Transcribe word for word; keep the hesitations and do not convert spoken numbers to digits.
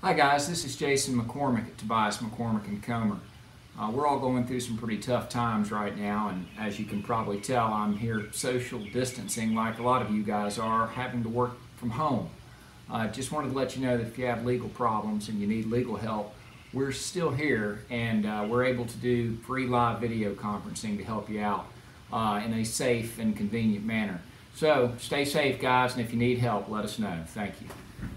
Hi guys, this is Jason McCormick at Tobias McCormick and Comer. Uh, we're all going through some pretty tough times right now, and as you can probably tell, I'm here social distancing like a lot of you guys are, having to work from home. I uh, just wanted to let you know that if you have legal problems and you need legal help, we're still here, and uh, we're able to do free live video conferencing to help you out uh, in a safe and convenient manner. So stay safe guys, and if you need help, let us know. Thank you.